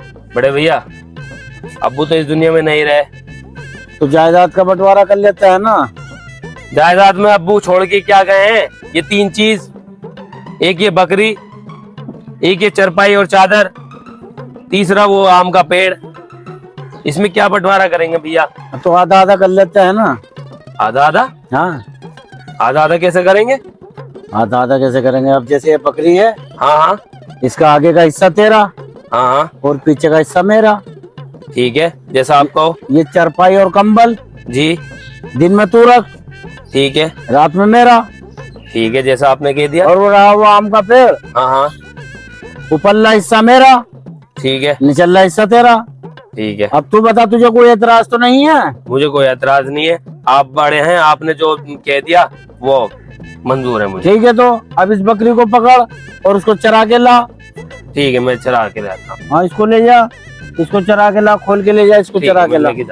बड़े भैया, अब्बू तो इस दुनिया में नहीं रहे, तो जायदाद का बंटवारा कर लेते हैं ना। जायदाद में अब्बू छोड़ के क्या गए हैं? ये 3 चीज, एक ये बकरी, एक ये चरपाई और चादर, तीसरा वो आम का पेड़। इसमें क्या बंटवारा करेंगे भैया? तो आधा आधा कर लेते हैं ना। आधा आधा? हाँ, आधा आधा कैसे करेंगे? आधा आधा कैसे करेंगे? अब जैसे ये बकरी है, हाँ हाँ, इसका आगे का हिस्सा तेरा, हाँ हाँ, और पीछे का हिस्सा मेरा। ठीक है, जैसा आप कहो। ये चरपाई और कंबल जी, दिन में तू रख, ठीक है, रात में मेरा। ठीक है, जैसा आपने कह दिया। और वो रहा वो आम का पेड़, हाँ हाँ, ऊपरला हिस्सा मेरा, ठीक है, निचला हिस्सा तेरा। ठीक है। अब तू बता, तुझे कोई एतराज तो नहीं है? मुझे कोई एतराज नहीं है, आप बड़े हैं, आपने जो कह दिया वो मंजूर है मुझे। ठीक है, तो अब इस बकरी को पकड़ और उसको चरा के ला। ठीक है, मैं चरा के लाता हूँ। हाँ, इसको ले जा, इसको चरा के ला, खोल के ले जा, इसको चरा के ला,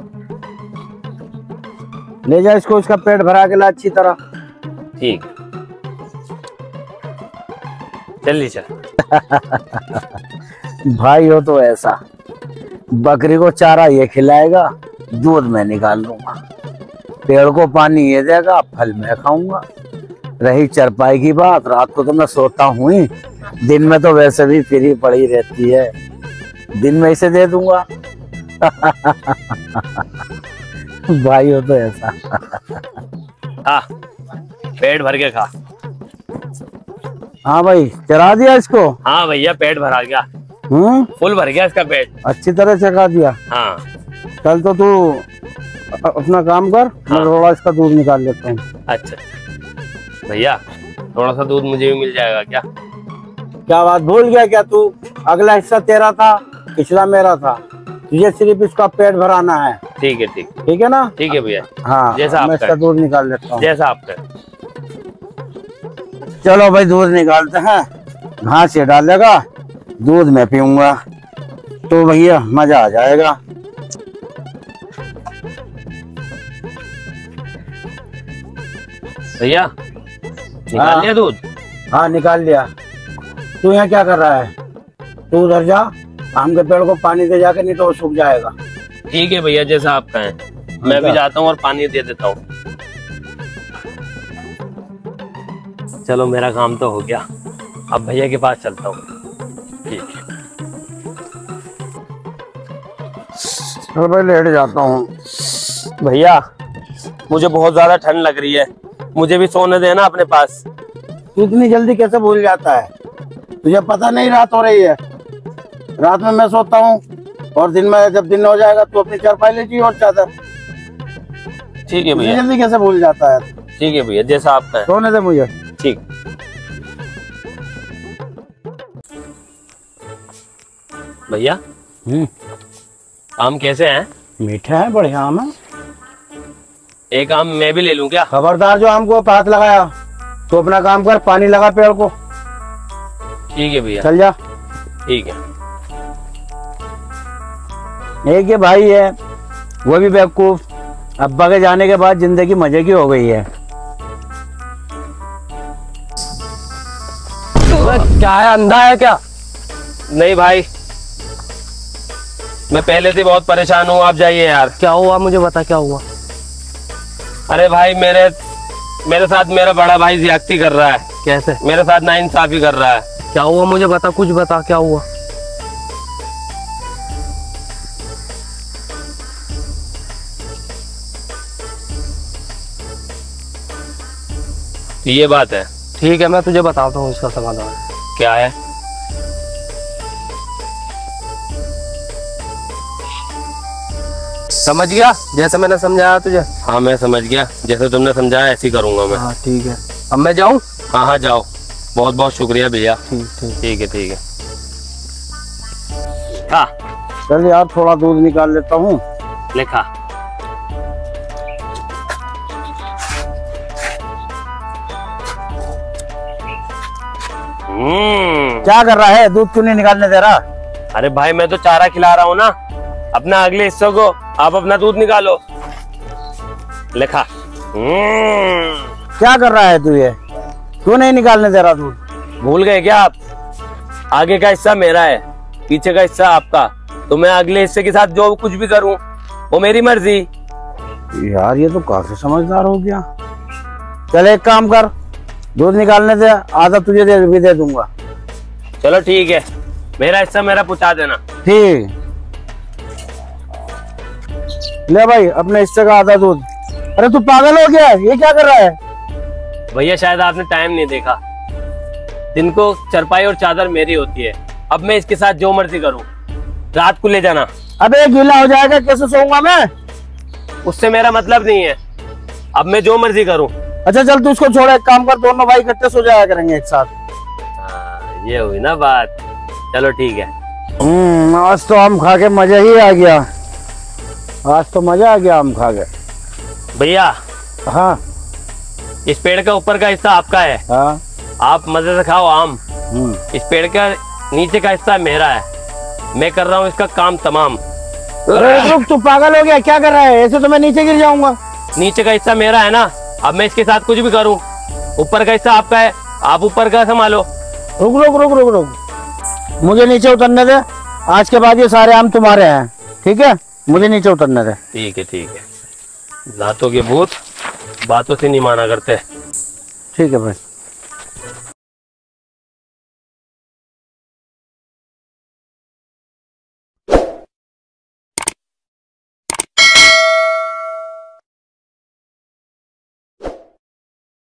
ले जा इसको, इसका पेट भरा के ला अच्छी तरह। ठीक, चलिए चल। भाई हो तो ऐसा, बकरी को चारा ये खिलाएगा, दूध मैं निकाल लूंगा, पेड़ को पानी ये देगा, फल मैं खाऊंगा। रही चरपाई की बात, रात को तो मैं सोता हूँ ही, दिन में तो वैसे भी फ्री पड़ी रहती है, दिन में इसे दे दूंगा। भाई हो तो ऐसा। हाँ, पेट भर के खा। हाँ भाई, चरा दिया इसको? हाँ भैया, पेट भरा गया, फुल भर गया इसका पेट, अच्छी तरह चखा दिया। हाँ, चल तो तू अपना काम कर। हाँ। मैं थोड़ा इसका दूध निकाल लेता हूँ। अच्छा भैया, थोड़ा सा दूध मुझे भी मिल जाएगा क्या? क्या बात, भूल गया क्या तू? अगला हिस्सा तेरा था, पिछला मेरा था, तुझे सिर्फ इसका पेट भराना है। ठीक है, ठीक है ना? ठीक है भैया। हाँ, जैसा मैं इसका दूध निकाल लेता हूँ। जैसा आप कर। चलो भाई, दूध निकालते हैं। घास ये डालेगा, दूध मैं पीऊंगा, तो भैया मजा आ जाएगा। भैया, निकाल लिया दूध? हाँ, निकाल लिया। तू यहाँ क्या कर रहा है? तू उधर जा, आम के पेड़ को पानी दे जाके, नहीं तो वो सूख जाएगा। ठीक है भैया, जैसा आप कहें। मैं भी जाता हूँ और पानी दे देता हूँ। चलो, मेरा काम तो हो गया, अब भैया के पास चलता हूँ। ठीक है, चलो भाई, लेट जाता हूँ। भैया मुझे बहुत ज्यादा ठंड लग रही है, मुझे भी सोने देना अपने पास। तू इतनी जल्दी कैसे भूल जाता है? तुझे पता नहीं रात हो रही है? रात में मैं सोता हूँ, और दिन में जब दिन हो जाएगा तो अपनी चारपाई ले और चादर। ठीक है भैया। जल्दी कैसे भूल जाता है? ठीक है भैया, जैसा आप कहें। सोने दे मुझे। ठीक। भैया, आम कैसे हैं? मीठे हैं, बढ़िया आम है। एक आम मैं भी ले लूं क्या? खबरदार, जो आम को हाथ लगाया तो अपना काम कर, पानी लगा पेड़ को। ठीक है भैया, चल जा। ठीक है। एक ये भाई है, वो भी बेवकूफ, अब्बा के जाने के बाद जिंदगी मजे की हो गई है। क्या है, अंधा है क्या? नहीं भाई, मैं पहले से बहुत परेशान हूँ, आप जाइए यार। क्या हुआ, मुझे बता, क्या हुआ? अरे भाई, मेरे साथ मेरा बड़ा भाई ज्यादती कर रहा है। कैसे? मेरे साथ नाइंसाफी कर रहा है। क्या हुआ, मुझे बता, कुछ बता, क्या हुआ? ये बात है। ठीक है, मैं तुझे बताता हूँ इसका समाधान। क्या है? समझ गया जैसे मैंने समझाया तुझे? हाँ, मैं समझ गया, जैसे तुमने समझाया ऐसे ही करूंगा मैं। हाँ, ठीक है। अब मैं जाऊँ? हाँ हाँ, जाओ। बहुत बहुत शुक्रिया भैया। ठीक है। ठीक है। हाँ, चल यार, थोड़ा दूध निकाल लेता हूँ। लिखा। क्या कर रहा है? दूध क्यों नहीं निकालने दे रहा? अरे भाई, मैं तो चारा खिला रहा हूँ ना, अपना अगले हिस्से को। आप अपना दूध निकालो। लिखा। क्या कर रहा है तू? ये क्यों नहीं निकालने दे रहा दूध? भूल गए क्या आप? आगे का हिस्सा मेरा है, पीछे का हिस्सा आपका, तो मैं अगले हिस्से के साथ जो कुछ भी करूं वो मेरी मर्जी। यार ये तो काफी समझदार हो गया। चल एक काम कर, दूध निकालने दे, आधा तुझे भी दे दूंगा। चलो ठीक है, मेरा हिस्सा मेरा पहुंचा देना। ठीक, ले भाई अपने हिस्से का आधा दूध। अरे तू पागल हो गया, ये क्या कर रहा है? भैया शायद आपने टाइम नहीं देखा, दिन को चरपाई और चादर मेरी होती है। अब मैं इसके साथ जो मर्जी करूं, रात को ले जाना। अबे गीला हो जाएगा, कैसे सोऊंगा मैं? उससे मेरा मतलब नहीं है, अब मैं जो मर्जी करूं। अच्छा चल तू उसको छोड़, एक काम कर, दोनों भाई इकट्ठे सो जाया करेंगे एक साथ। हाँ, ये हुई ना बात। चलो ठीक है। आज तो आम खा के मजा ही आ गया, आज तो मजा आ गया आम खा के। भैया हाँ इस पेड़ का ऊपर का हिस्सा आपका है, हाँ। आप मजे से खाओ आम। इस पेड़ का नीचे का हिस्सा मेरा है, मैं कर रहा हूँ इसका काम तमाम। अरे रुक, तू पागल हो गया, क्या कर रहा है? ऐसे तो मैं नीचे गिर जाऊंगा। नीचे का हिस्सा मेरा है ना, अब मैं इसके साथ कुछ भी करूँ। ऊपर का हिस्सा आपका है, आप ऊपर का संभालो। रुक रुक रुक रुक रुक, मुझे नीचे उतरने दे। आज के बाद ये सारे आम तुम्हारे हैं, ठीक है? मुझे नीचे उतरने दे। ठीक है ठीक है, लातों के भूत बातों से नहीं माना करते। ठीक है भाई।